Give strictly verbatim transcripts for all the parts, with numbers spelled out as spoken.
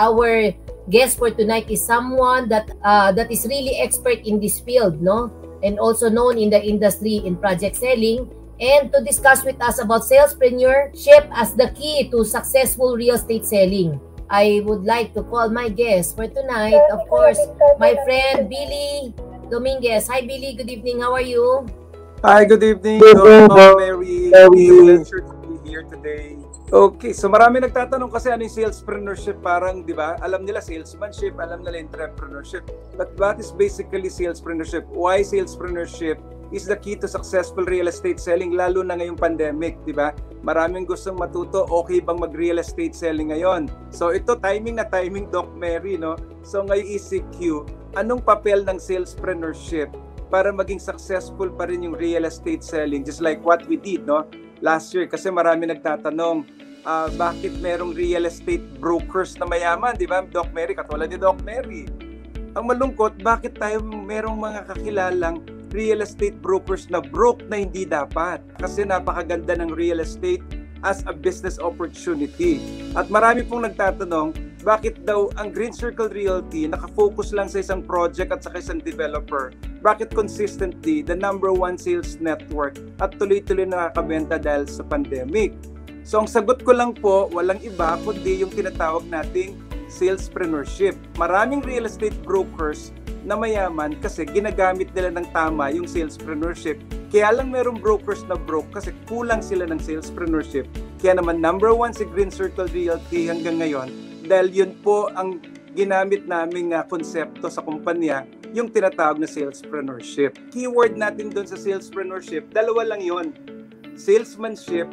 our guest for tonight is someone that uh, that is really expert in this field, no? And also known in the industry in project selling. And to discuss with us about salespreneurship as the key to successful real estate selling, I would like to call my guest for tonight, of course, my friend Billy Dominguez. Hi Billy, good evening. How are you? Hi, good evening. Hello, Mary. It's a pleasure to be here today. Okay, so marami nagtatanong kasi ano yung salespreneurship, parang, di ba, alam nila salesmanship, alam nila entrepreneurship. But what is basically salespreneurship? Why salespreneurship is the key to successful real estate selling, lalo na ngayong pandemic, di ba? Maraming gustong matuto, okay bang mag-real estate selling ngayon? So ito, timing na timing, Doc Mary, no? So ngayong E C Q, anong papel ng salespreneurship para maging successful pa rin yung real estate selling, just like what we did, no? Last year, kasi marami nagtatanong, uh, bakit merong real estate brokers na mayaman, di ba, Doc Mary? Katulad ni Doc Mary. Ang malungkot, bakit tayo merong mga kakilalang real estate brokers na broke na hindi dapat? Kasi napakaganda ng real estate as a business opportunity. At marami pong nagtatanong, bakit daw ang Green Circle Realty nakafocus lang sa isang project at sa isang developer? Bakit consistently the number one sales network at tuloy-tuloy nakakabenta dahil sa pandemic? So ang sagot ko lang po, walang iba kundi yung tinatawag nating salespreneurship. Maraming real estate brokers na mayaman kasi ginagamit nila ng tama yung salespreneurship. Kaya lang merong brokers na broke kasi kulang sila ng salespreneurship. Kaya naman number one si Green Circle Realty hanggang ngayon dahil yun po ang ginamit naming uh, konsepto sa kumpanya, yung tinatawag na salespreneurship. Keyword natin doon sa salespreneurship, dalawa lang yun. Salesmanship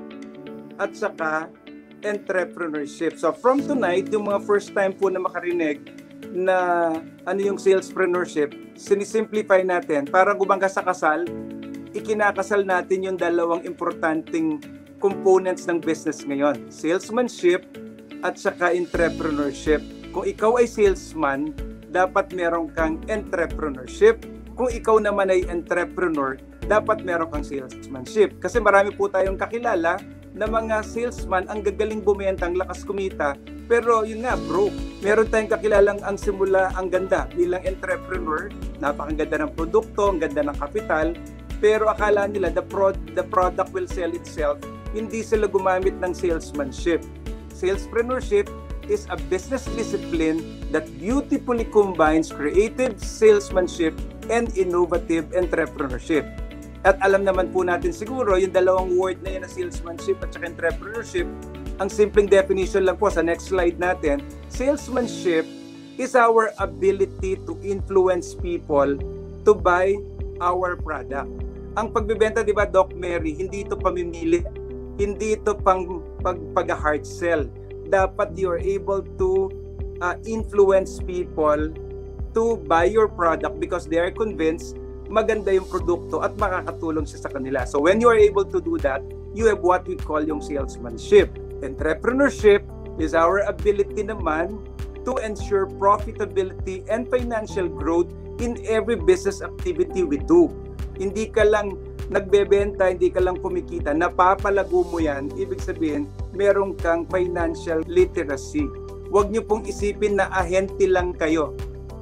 at saka entrepreneurship. So from tonight, yung mga first time po na makarinig na ano yung salespreneurship, sinisimplify natin. Parang gumangga sa kasal, ikinakasal natin yung dalawang importanteng components ng business ngayon. Salesmanship at saka entrepreneurship. Kung ikaw ay salesman, dapat meron kang entrepreneurship. Kung ikaw naman ay entrepreneur, dapat meron kang salesmanship. Kasi marami po tayong kakilala na mga salesman ang gagaling bumenta, ang lakas kumita, pero yun nga, broke. Meron tayong kakilalang ang simula ang ganda bilang entrepreneur, napakaganda ng produkto, ang ganda ng kapital, pero akala nila the, pro- the product will sell itself, hindi sila gumamit ng salesmanship. Salespreneurship is a business discipline that beautifully combines creative salesmanship and innovative entrepreneurship. At alam naman po natin siguro, yung dalawang word na yun na salesmanship at saka entrepreneurship, ang simpleng definition lang po sa next slide natin, salesmanship is our ability to influence people to buy our product. Ang pagbebenta, di ba, Doc Mary, hindi ito pamimili, hindi ito pang pag, pag-hard sell. Dapat you're able to uh, influence people to buy your product because they are convinced maganda yung produkto at makakatulong siya sa kanila. So when you are able to do that, you have what we call yung salesmanship. Entrepreneurship is our ability naman to ensure profitability and financial growth in every business activity we do. Hindi ka lang nagbebenta, hindi ka lang kumikita, napapalago mo yan, ibig sabihin, meron kang financial literacy. Huwag niyo pong isipin na ahente lang kayo.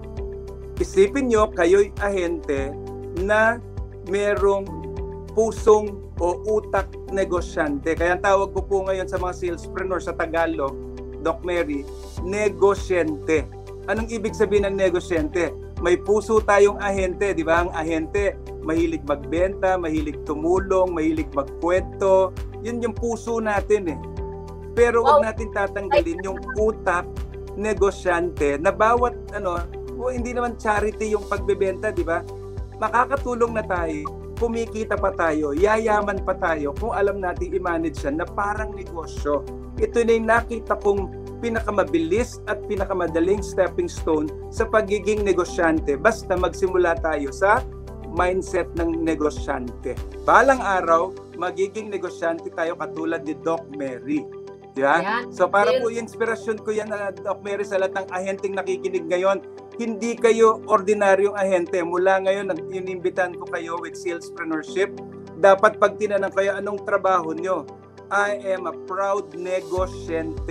Isipin niyo, kayo'y ahente na merong pusong o utak negosyante. Kaya ang tawag ko po ngayon sa mga salespreneur sa Tagalog, Doc Mary, negosyente. Anong ibig sabihin ng negosyente? May puso tayong ahente, di ba? Ang ahente, mahilig magbenta, mahilig tumulong, mahilig magkwento. Yun yung puso natin eh. Pero wag natin tatanggalin yung utak negosyante na bawat ano, o hindi naman charity yung pagbebenta, di ba? Makakatulong na tayo, kumikita pa tayo, yayaman pa tayo kung alam natin i-manage yan na parang negosyo. Ito na yung nakita kong pinakamabilis at pinakamadaling stepping stone sa pagiging negosyante. Basta magsimula tayo sa mindset ng negosyante. Balang araw, magiging negosyante tayo katulad ni Doc Mary. Diba? Yeah. So para po yung inspirasyon ko yan, uh, Doc Mary, sa lahat ng ahenteng nakikinig ngayon, hindi kayo ordinaryong ahente. Mula ngayon, inimbitan ko kayo with salespreneurship. Dapat pag tinanong kayo anong trabaho nyo, I am a proud negosyante.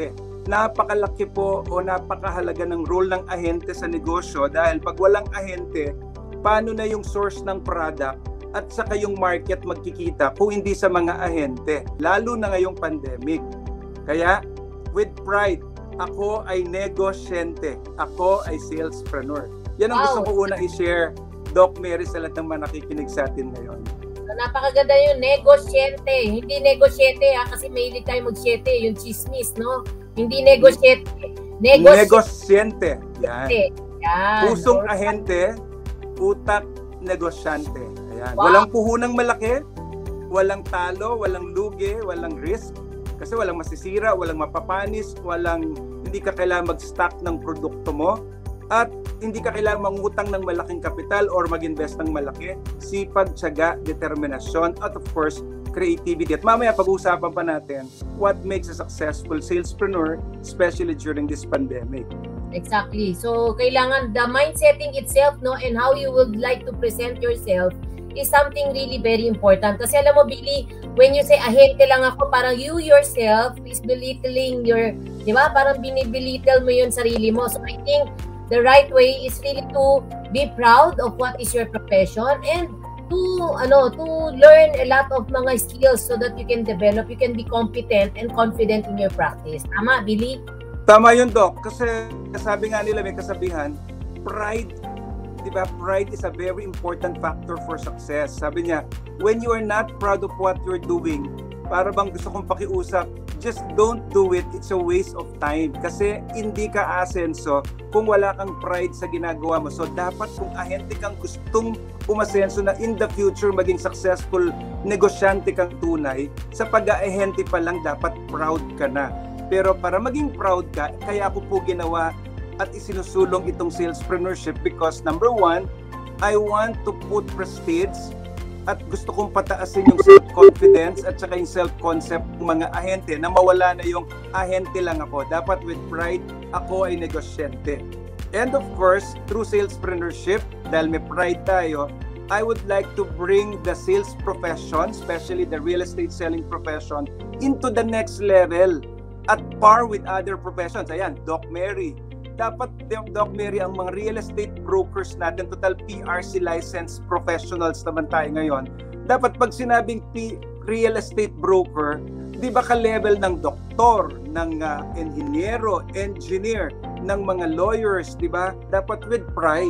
napakalaki po o napakahalaga ng role ng ahente sa negosyo dahil pag walang ahente, paano na yung source ng product at saka yung market magkikita kung hindi sa mga ahente, lalo na ngayong pandemic. Kaya, with pride, ako ay negosyente. Ako ay salespreneur. Yan ang wow. gusto ko una i-share, Doc Mary, sa lahat ng mga nakikinig sa atin ngayon. So, napakaganda yung negosyente. Hindi negosyente ha, kasi mahilig tayo mag-syete, yung chismis, no? Hindi negosyente. Negosy- negosyente. Yan. Yan. Pusong ahente, utak negosyante. Ayan. Wow. Walang puhunang malaki, walang talo, walang lugi, walang risk. Kasi walang masisira, walang mapapanis, walang hindi ka kailangan mag-stock ng produkto mo, at hindi ka kailangan mangutang ng malaking kapital or mag-invest ng malaki. Sipag, tiyaga, determinasyon, at of course, creativity. At mamaya pag-uusapan pa natin what makes a successful salespreneur, especially during this pandemic. Exactly. So, kailangan the mindsetting itself, no, and how you would like to present yourself is something really very important. Kasi alam mo, Billy, when you say ahente lang ako, parang you yourself is belittling your, di ba? Parang binibilittle mo yun sarili mo. So, I think the right way is really to be proud of what is your profession and to, ano, to learn a lot of mga skills so that you can develop, you can be competent and confident in your practice. Tama, Billy? Tama yun, Doc. Kasi sabi nga nila, may kasabihan, pride, di ba? Pride is a very important factor for success. Sabi niya, when you are not proud of what you're doing, para bang gusto kong pakiusap, just don't do it. It's a waste of time. Kasi hindi ka asenso kung wala kang pride sa ginagawa mo. So dapat kung ahente kang gustong umasenso na in the future maging successful negosyante kang tunay, sa pag-ahente pa lang dapat proud ka na. Pero para maging proud ka, kaya ako po ginawa at isinusulong itong salespreneurship because number one, I want to put prestige at gusto kong pataasin yung self-confidence at saka yung self-concept ng mga ahente na mawala na yung ahente lang ako. Dapat with pride, ako ay negosyante. And of course, through salespreneurship, dahil may pride tayo, I would like to bring the sales profession, especially the real estate selling profession, into the next level at par with other professions. Ayan, Doc Mary. Dapat, Doc Mary, ang mga real estate brokers natin, total P R C licensed professionals naman tayo ngayon. Dapat pag sinabing P- real estate broker, di ba ka-level ng doktor, ng uh, engineero, engineer, ng mga lawyers, di ba? Dapat with pride.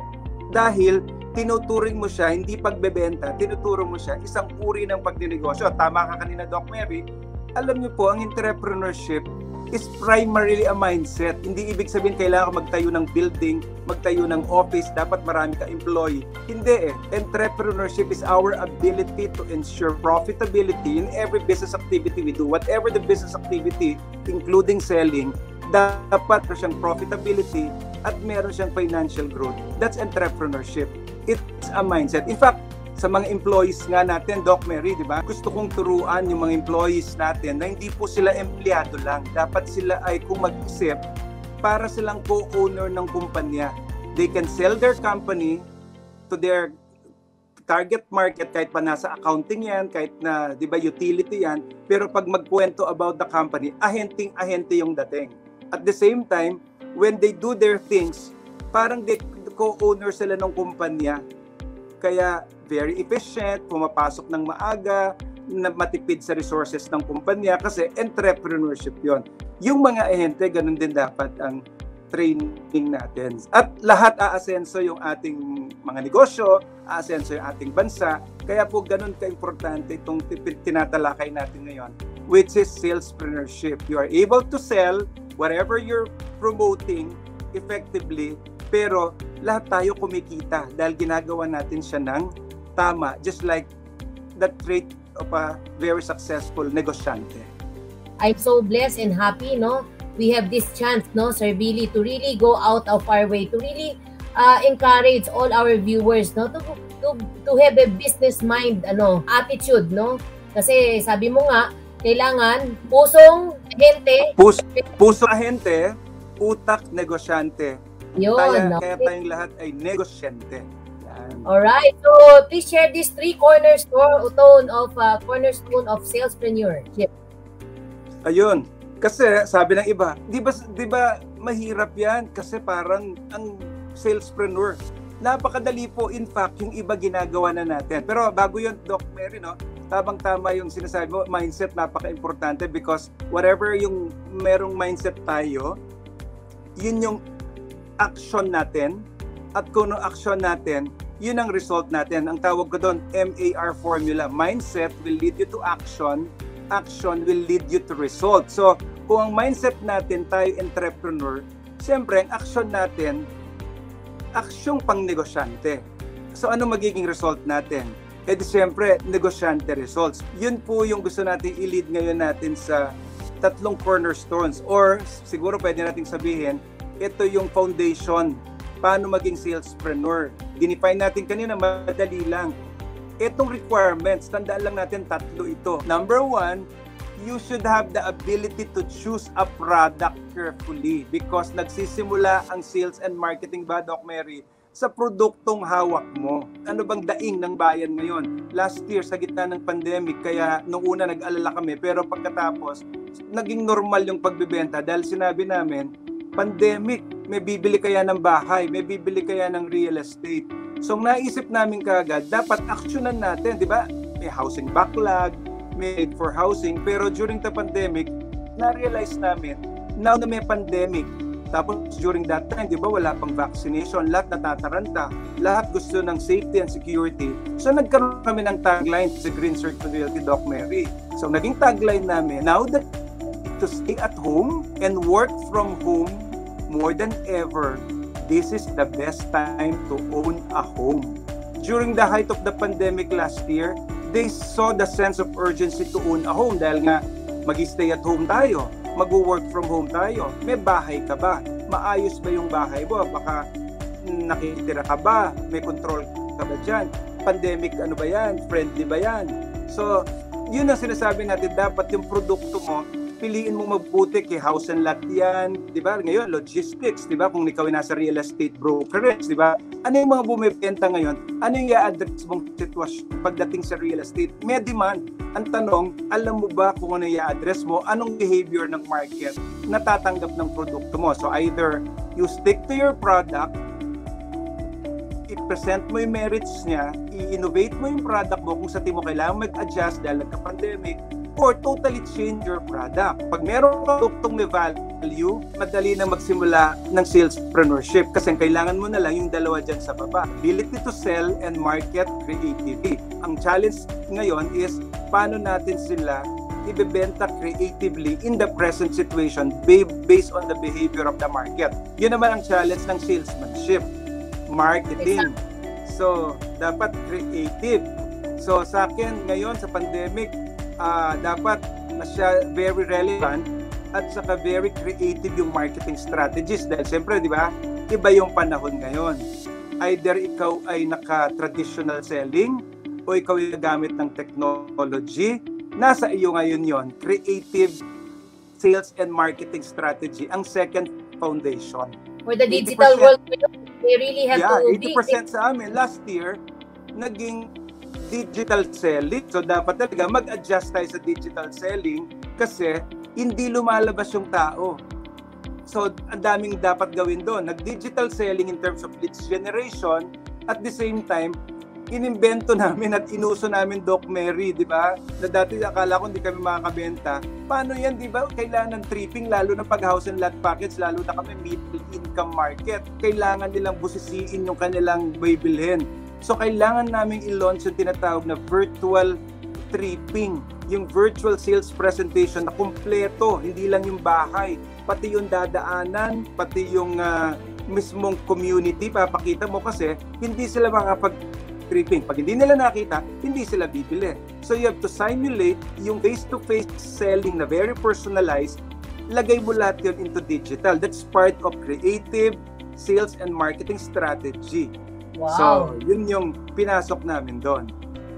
Dahil tinuturing mo siya, hindi pagbebenta, tinuturo mo siya, isang uri ng pagdinegosyo. Tama ka kanina, Doc Mary. Alam niyo po, ang entrepreneurship is primarily a mindset. Hindi ibig sabihin kailangan magtayo ng building, magtayo ng office, dapat marami ka employee. Hindi eh. Entrepreneurship is our ability to ensure profitability in every business activity we do. Whatever the business activity, including selling, dapat meron siyang profitability at meron siyang financial growth. That's entrepreneurship. It's a mindset. In fact, sa mga employees nga natin, Doc Mary, di ba? Gusto kong turuan yung mga employees natin na hindi po sila empleyado lang. Dapat sila ay kung mag-isip para silang co-owner ng kumpanya. They can sell their company to their target market kahit pa nasa accounting yan, kahit na, di ba, utility yan. Pero pag magkwento about the company, ahenting-ahente yung dating. At the same time, when they do their things, parang they co-owner sila ng kumpanya. Kaya very efficient, pumapasok ng maaga, na matipid sa resources ng kumpanya kasi entrepreneurship yon. Yung mga ahente, ganun din dapat ang training natin. At lahat aasenso yung ating mga negosyo, aasenso yung ating bansa. Kaya po ganun ka-importante itong tinatalakay natin ngayon, which is salespreneurship. You are able to sell whatever you're promoting effectively, pero lahat tayo kumikita dahil ginagawa natin siya ng tama, just like that trait of a very successful negosyante. I'm so blessed and happy, no? We have this chance, no, Sir Billy, to really go out of our way, to really uh, encourage all our viewers, no, to, to, to have a business mind, ano, attitude, no? Kasi sabi mo nga, kailangan pusong ahente. Pus, pusong ahente, utak negosyante. Yun, Kaya, no? kaya tayong lahat ay negosyante. Alright, so please share these three cornerstone of uh, cornerstone of salespreneurship. Ayun, Kasi sabi ng iba, di ba, di ba mahirap yan? Kasi parang ang salespreneur, napakadali po. In fact, yung iba ginagawa na natin. Pero bago yun, Doc Mary, no? Tamang-tama yung sinasabi mo, mindset napaka-importante because whatever yung merong mindset tayo, yun yung action natin. At kung no action natin, yun ang result natin. Ang tawag ko doon, M A R formula. Mindset will lead you to action. Action will lead you to result. So, kung ang mindset natin tayo entrepreneur, siyempre, ang action natin, aksyong pang-negosyante. So, ano magiging result natin? Eh di siyempre, negosyante results. Yun po yung gusto natin i-lead ngayon natin sa tatlong cornerstones. Or, siguro pwede nating sabihin, ito yung foundation. Paano maging salespreneur? Dinefine natin kanina, madali lang. Itong requirements, tandaan lang natin tatlo ito. Number one, you should have the ability to choose a product carefully because nagsisimula ang sales and marketing ba, Doc Mary, sa produktong hawak mo. Ano bang daing ng bayan ngayon? Last year, sa gitna ng pandemic, kaya nung una nag-alala kami, pero pagkatapos, naging normal yung pagbibenta dahil sinabi namin, pandemic, may bibili kaya ng bahay, may bibili kaya ng real estate. So, naisip namin kaagad, dapat aksyonan natin, di ba? May housing backlog, may need for housing, pero during the pandemic, na-realize namin, now na may pandemic, tapos during that time, di ba, wala pang vaccination, lahat natataranta, lahat gusto ng safety and security. So, nagkaroon kami ng tagline sa Green Circle Realty, Doc Mary. So, naging tagline namin, now that to stay at home and work from home more than ever, this is the best time to own a home. During the height of the pandemic last year, they saw the sense of urgency to own a home dahil nga mag-stay at home tayo, mag-work from home tayo. May bahay ka ba? Maayos ba yung bahay mo? Baka nakitira ka ba? May control ka ba dyan? Pandemic ano ba yan? Friendly ba yan? So, yun ang sinasabi natin, dapat yung produkto mo, piliin mo mabuti kay house and lot yan, di ba? Ngayon, logistics, di ba? Kung ikaw ay nasa real estate brokerage, di ba? Ano yung mga bumibenta ngayon? Ano yung i-address mong sitwasyon pagdating sa real estate? May demand. Ang tanong, alam mo ba kung ano yung i-address mo? Anong behavior ng market na tatanggap ng produkto mo? So either you stick to your product, i-present mo yung merits niya, i-innovate mo yung product mo kung sa tingin mo kailangan mag-adjust dahil nagka-pandemic, or totally change your product. Pag meron ka produktong may value, madali na magsimula ng salespreneurship kasi ang kailangan mo na lang yung dalawa dyan sa baba. Ability to sell and market creativity. Ang challenge ngayon is paano natin sila ibebenta creatively in the present situation based on the behavior of the market. Yun naman ang challenge ng salesmanship. Marketing. So, dapat creative. So, sa akin ngayon sa pandemic, Uh, dapat na siya very relevant at saka very creative yung marketing strategies dahil siyempre, di ba, iba yung panahon ngayon. Either ikaw ay naka-traditional selling o ikaw ay gamit ng technology, nasa iyo ngayon yon, creative sales and marketing strategy, ang second foundation. For the digital world, they really have yeah, to eighty percent be... sa amin last year, naging digital selling. So dapat talaga mag-adjust tayo sa digital selling kasi hindi lumalabas yung tao. So ang daming dapat gawin doon. Nag-digital selling in terms of leads generation, at the same time, inimbento namin at inuso namin, Doc Mary, di ba? Na dati akala ko hindi kami makakabenta. Paano yan, di ba? Kailangan ng tripping, lalo na pag house and lot package, lalo na kami middle income market. Kailangan nilang busisiin yung kanilang bibilhin. So, kailangan namin i-launch yung tinatawag na virtual tripping, yung virtual sales presentation na kumpleto, hindi lang yung bahay, pati yung dadaanan, pati yung uh, mismong community, papakita mo kasi hindi sila makapag-tripping. Pag hindi nila nakita, hindi sila bibili. So, you have to simulate yung face-to-face selling na very personalized, lagay mo lahat yun into digital. That's part of creative sales and marketing strategy. Wow. So, yun yung pinasok namin doon.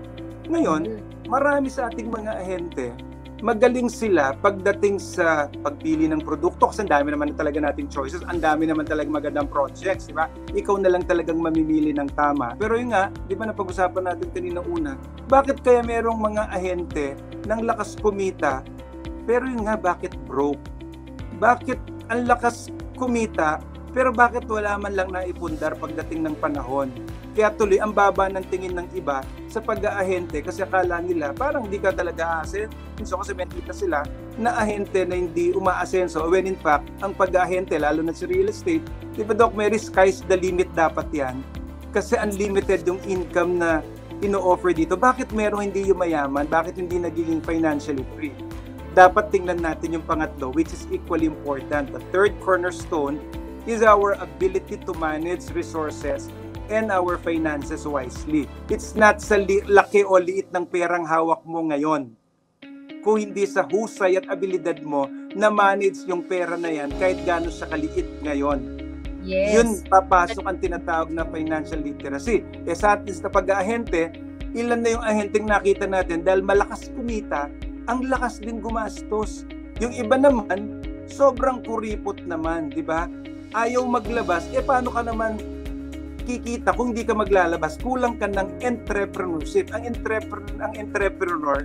Ngayon, marami sa ating mga ahente, magaling sila pagdating sa pagpili ng produkto kasi ang dami naman talaga nating choices, ang dami naman talaga magandang projects, di ba? Ikaw na lang talagang mamimili ng tama. Pero yun nga, di ba napag-usapan natin kanina una, bakit kaya merong mga ahente ng lakas kumita Pero yun nga, bakit broke? Bakit ang lakas kumita, pero bakit wala man lang naipundar pagdating ng panahon? Kaya tuloy ang baba ng tingin ng iba sa pag-aahente kasi akala nila parang hindi ka talaga aasenso kasi may kita sila na ahente na hindi umaasenso when in fact ang pag-aahente lalo na sa real estate, di ba Doc Mary, sky's the limit dapat yan kasi unlimited yung income na ino-offer dito. Bakit meron hindi yung mayaman? Bakit hindi nagiging financially free? Dapat tingnan natin yung pangatlo which is equally important. The third cornerstone is our ability to manage resources and our finances wisely. It's not sa li- laki o liit ng perang hawak mo ngayon. Kung hindi sa husay at abilidad mo na manage yung pera na yan kahit gaano siya kaliit ngayon. Yes. Yun papasok ang tinatawag na financial literacy. Eh sa atin sa pag-aahente, ilan na yung ahenteng nakita natin dahil malakas kumita, ang lakas din gumastos. Yung iba naman, sobrang kuripot naman, di ba? Ayaw maglabas, eh paano ka naman kikita kung hindi ka maglalabas? Kulang ka ng entrepreneurship. Ang entrepreneur, ang entrepreneur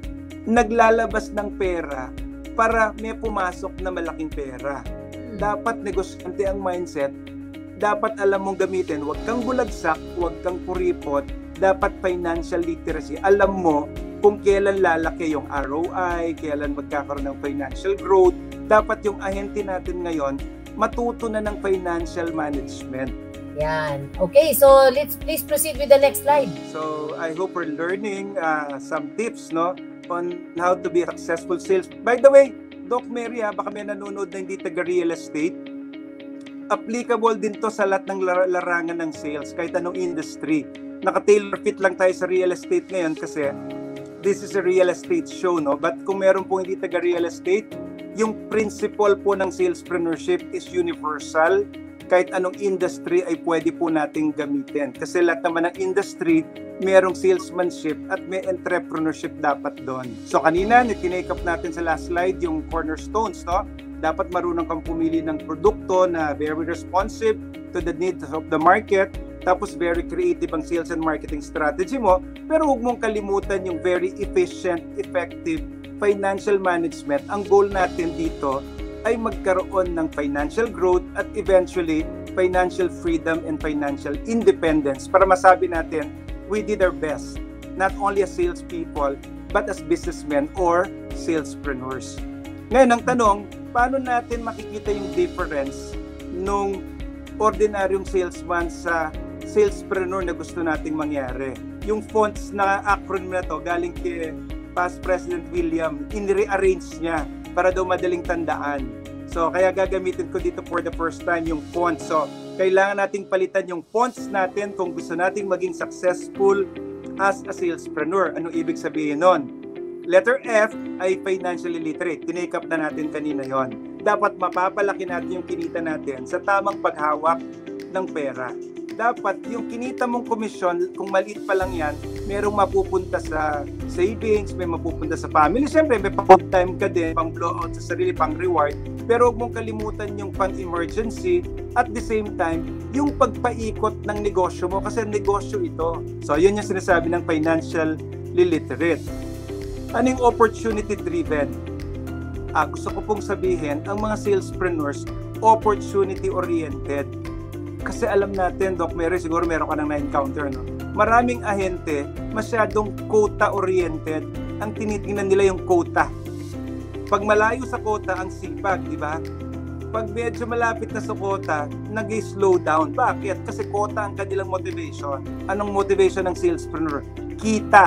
naglalabas ng pera para may pumasok na malaking pera. Dapat negosyante ang mindset. Dapat alam mong gamitin. Huwag kang bulagsak, huwag kang kuripot. Dapat financial literacy. Alam mo kung kailan lalaki yung R O I, kailan magkakaroon ng financial growth. Dapat yung ahente natin ngayon matuto na ng financial management. Yan. Okay, so let's please proceed with the next slide. So I hope we're learning uh, some tips no on how to be a successful sales. By the way, Doc Mary, ha, baka may nanonood na hindi taga real estate. Applicable din to sa lahat ng lar- larangan ng sales, kahit anong industry. Naka-tailor fit lang tayo sa real estate ngayon kasi this is a real estate show, no? But kung meron po hindi taga real estate, yung principle po ng salespreneurship is universal. Kahit anong industry ay pwede po nating gamitin. Kasi lahat naman ng industry, merong salesmanship at may entrepreneurship dapat doon. So kanina, tinake up natin sa last slide yung cornerstones, no? Dapat marunong kang pumili ng produkto na very responsive to the needs of the market. Tapos very creative ang sales and marketing strategy mo. Pero huwag mong kalimutan yung very efficient, effective financial management. Ang goal natin dito ay magkaroon ng financial growth at eventually financial freedom and financial independence para masabi natin we did our best, not only as salespeople but as businessmen or salespreneurs. Ngayon ang tanong, paano natin makikita yung difference nung ordinaryong salesman sa salespreneur na gusto nating mangyari? Yung fonts na acronym na to galing kay past President William, in-rearrange niya para daw madaling tandaan. So, kaya gagamitin ko dito for the first time yung fonts. So, kailangan nating palitan yung fonts natin kung gusto nating maging successful as a salespreneur. Anong ibig sabihin nun? Letter F ay financially literate. Tinake up na natin kanina yon. Dapat mapapalaki natin yung kinita natin sa tamang paghawak ng pera. Dapat yung kinita mong komisyon, kung maliit pa lang yan, merong mapupunta sa savings, may mapupunta sa family. Siyempre, may pang-time ka din, pang-blowout sa sarili, pang-reward. Pero huwag mong kalimutan yung pang-emergency at the same time, yung pagpaikot ng negosyo mo kasi negosyo ito. So, yun yung sinasabi ng financial literate. Anong opportunity-driven? Ah, gusto ko pong sabihin, ang mga salespreneurs, opportunity-oriented. Kasi alam natin, Doc Mary, siguro meron ka nang na-encounter, no? Maraming ahente, masyadong quota-oriented. Ang tinitingnan nila yung quota. Pag malayo sa quota, ang sipag, di ba? Pag medyo malapit na sa quota, nag-slow down. Bakit? Kasi quota ang kanilang motivation. Anong motivation ng salespreneur? Kita.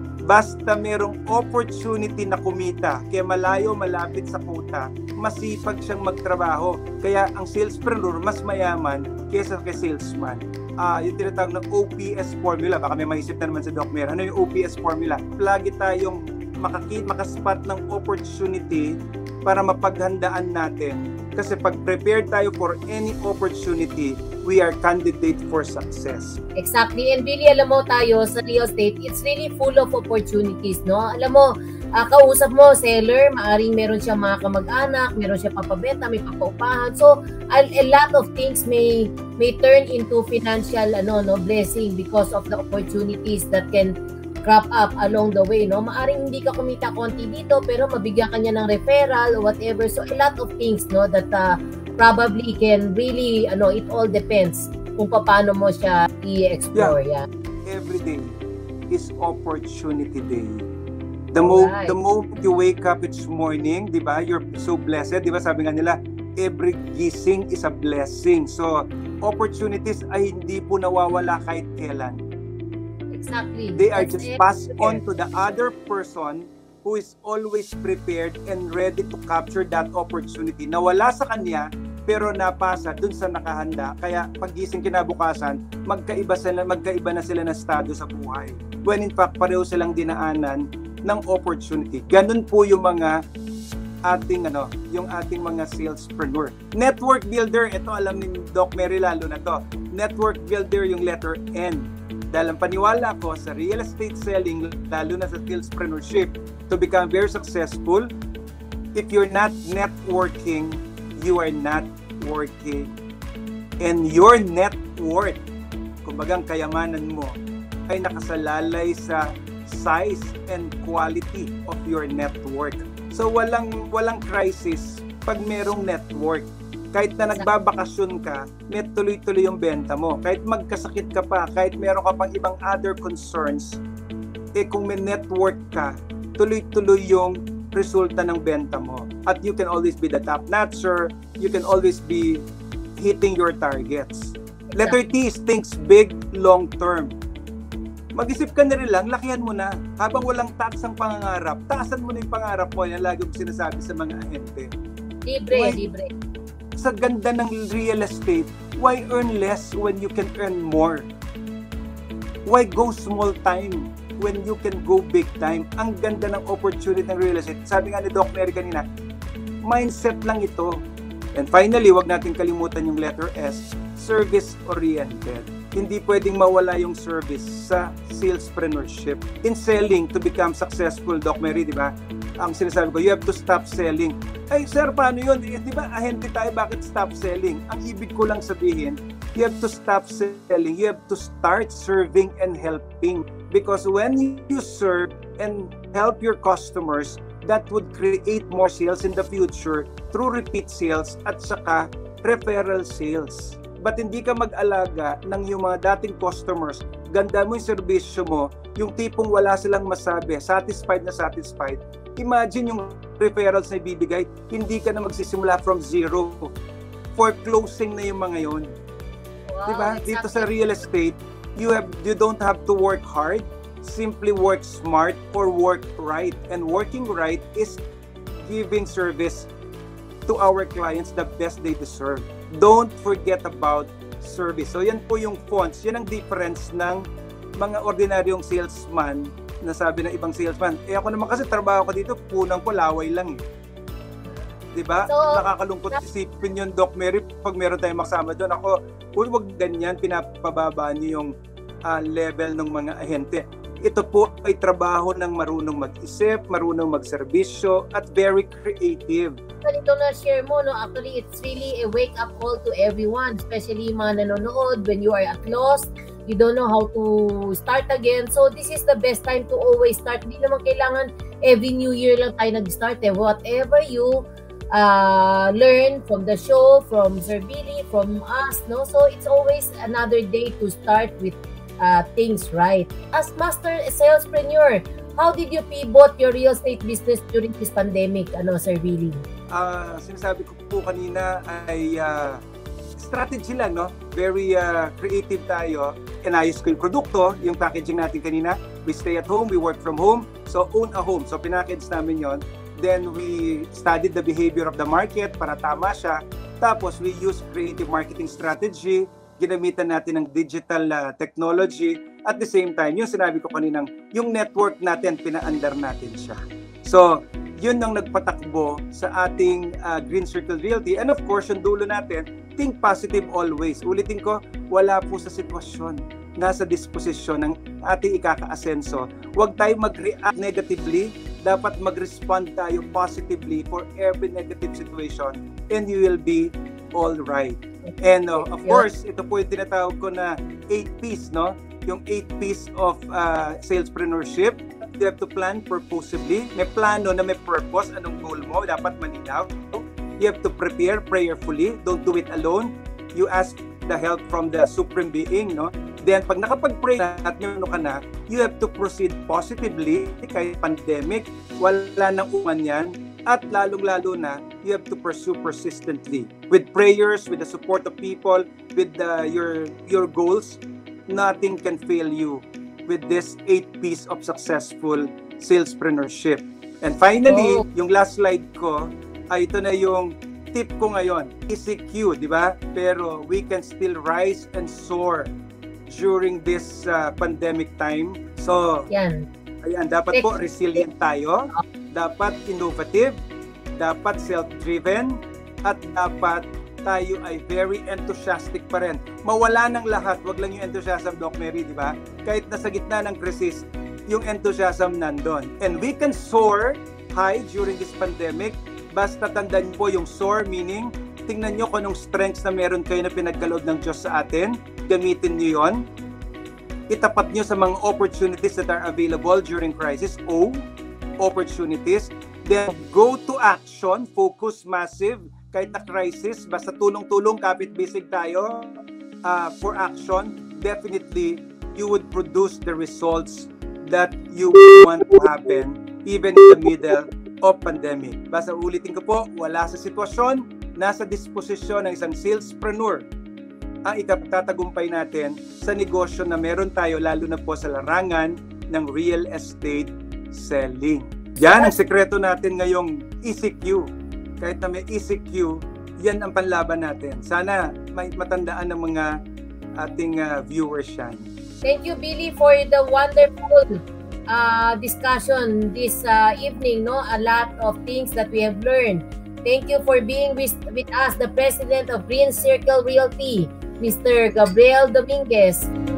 Basta merong opportunity na kumita, kaya malayo, malapit sa quota, masipag siyang magtrabaho. Kaya ang salespreneur mas mayaman kaysa kay salesman. Ah, yung tinatawag ng O P S formula, baka may maisip na naman sa Doc Mary. Ano yung O P S formula? Lagi tayong makakit, makaspat ng opportunity para mapaghandaan natin. Kasi pag prepared tayo for any opportunity, we are candidate for success. Exactly. And really, alam mo tayo sa real estate, it's really full of opportunities, no? Alam mo, uh, kausap mo, seller, maaring meron siyang mga kamag-anak, meron siyang papabenta, may papaupahan. So, a, a lot of things may may turn into financial ano no blessing because of the opportunities that can crop up along the way, no? Maaring hindi ka kumita konti dito, pero mabigyan ka niya ng referral or whatever. So, a lot of things, no, that uh, probably can really, ano, it all depends kung paano mo siya i-explore. Yeah. Yeah. Every day is opportunity day. The mo right. the moment you wake up each morning, di ba, you're so blessed. Di ba, sabi nga nila, every gising is a blessing. So, opportunities ay hindi po nawawala kahit kailan. Exactly. They are That's just passed on to the other person who is always prepared and ready to capture that opportunity. Nawala sa kanya, pero napasa dun sa nakahanda. Kaya pagising kinabukasan, magkaiba, sila, magkaiba na sila na estado sa buhay. When in fact, pareho silang dinaanan ng opportunity. Ganun po yung mga ating ano, yung ating mga salespreneur. Network builder, ito alam ni Doc Mary lalo na to. Network builder yung letter N. Dahil ang paniwala ko sa real estate selling, lalo na sa salespreneurship, to become very successful, if you're not networking, you are not working. And your net worth, kumbagang kayamanan mo, ay nakasalalay sa size and quality of your network. So walang walang crisis pag merong network. Kahit na nagbabakasyon ka, may tuloy-tuloy yung benta mo. Kahit magkasakit ka pa, kahit meron ka pang ibang other concerns, eh kung may network ka, tuloy-tuloy yung resulta ng benta mo. At you can always be the top notcher, you can always be hitting your targets. Letter T is thinks big, long term. Mag-isip ka na rin lang, lakihan mo na. Habang walang taas ang pangangarap, taasan mo na yung pangarap mo. Yan lagi kong sinasabi sa mga ahente. Libre, why, libre. Sa ganda ng real estate, why earn less when you can earn more? Why go small time when you can go big time? Ang ganda ng opportunity ng real estate. Sabi nga ni Doc Mary kanina, mindset lang ito. And finally, wag natin kalimutan yung letter S, service-oriented. Hindi pwedeng mawala yung service sa salespreneurship. In selling, to become successful, Doc Mary, di ba? Ang sinasabi ko, you have to stop selling. Ay, sir, paano yun? Eh, di ba, ahente tayo, bakit stop selling? Ang ibig ko lang sabihin, you have to stop selling. You have to start serving and helping. Because when you serve and help your customers, that would create more sales in the future through repeat sales at saka referral sales. But hindi ka mag-alaga ng yung mga dating customers, ganda mo yung serbisyo mo, yung tipong wala silang masabi, satisfied na satisfied. Imagine yung referrals na ibibigay, hindi ka na magsisimula from zero. For closing na yung mga yun. Wow, diba? Exactly. Dito sa real estate, you have you don't have to work hard, simply work smart or work right. And working right is giving service to our clients the best they deserve. Don't forget about service. So yan po yung fonts. Yan ang difference ng mga ordinaryong salesman na sabi ng ibang salesman. Eh ako naman kasi trabaho ko dito, punang ko laway lang eh. Diba? So, nakakalungkot isipin yun, Doc Mary, pag meron tayong makasama doon. Ako, huwag ganyan, pinapababa niyo yung uh, level ng mga ahente. Ito po ay trabaho ng marunong mag-isip, marunong magserbisyo, at very creative. Actually, ito na share mo, no? Actually, it's really a wake-up call to everyone, especially mga nanonood when you are at loss, you don't know how to start again. So, this is the best time to always start. Hindi naman kailangan every new year lang tayo nag-start. Eh. Whatever you uh, learn from the show, from Sir Billy, from us, no? So, it's always another day to start with Uh, things right. As master salespreneur, how did you pivot your real estate business during this pandemic, ano, Sir Billy? Uh, sinasabi ko po kanina ay uh, strategy lang, no? Very uh, creative tayo. Inayos ko yung produkto, yung packaging natin kanina. We stay at home, we work from home, so own a home. So pinackage namin yon. Then we studied the behavior of the market para tama siya. Tapos we use creative marketing strategy. Ginamitan natin ng digital uh, technology. At the same time, yung sinabi ko kaninang, yung network natin, pinaandar natin siya. So, yun ang nagpatakbo sa ating uh, Green Circle Realty. And of course, yung dulo natin, think positive always. Ulitin ko, wala po sa sitwasyon. Nasa disposisyon ng ating ikaka-asenso. Huwag tayo mag-react negatively. Dapat mag-respond tayo positively for every negative situation. And you will be all right. And uh, of course, ito po yung tinatawag ko na eight P's, no? Yung eight P's of uh, salespreneurship. You have to plan purposefully. May plano na may purpose. Anong goal mo? Dapat malinaw. You have to prepare prayerfully. Don't do it alone. You ask the help from the Supreme Being, no? Then, pag nakapag-pray na at ano ka na, you have to proceed positively kahit pandemic. Wala nang uman yan. At lalong-lalo na, you have to pursue persistently. With prayers, with the support of people, with the, your, your goals, nothing can fail you with this eight P's of successful salespreneurship. And finally, oh. yung last slide ko, ay ito na yung tip ko ngayon. E C Q, di ba? Pero we can still rise and soar during this uh, pandemic time. So, yan. Ayan, dapat po resilient tayo, dapat innovative, dapat self-driven, at dapat tayo ay very enthusiastic pa rin. Mawala ng lahat, wag lang yung enthusiasm, Doc Mary, di ba? Kahit nasa gitna ng krisis, yung enthusiasm nandun. And we can soar high during this pandemic. Basta tandaan po yung soar, meaning tingnan nyo kung anong strengths na meron kayo na pinagkaloob ng Diyos sa atin. Gamitin nyo yon. Itapat nyo sa mga opportunities that are available during crisis. O, opportunities. Then go to action, focus massive. Kahit na crisis, basta tulong-tulong, kapit-bisig tayo uh, for action, definitely you would produce the results that you want to happen even in the middle of pandemic. Basta ulitin ko po, wala sa sitwasyon, nasa disposisyon ng isang salespreneur ang ikapagtatagumpay natin sa negosyo na meron tayo, lalo na po sa larangan ng real estate selling. Yan ang sekreto natin ngayong E C Q. Kahit na may E C Q, yan ang panlaban natin. Sana may matandaan ng mga ating uh, viewers yan. Thank you, Billy, for the wonderful uh, discussion this uh, evening. No, a lot of things that we have learned. Thank you for being with, with us, the President of Green Circle Realty, Mister Gabriel Dominguez.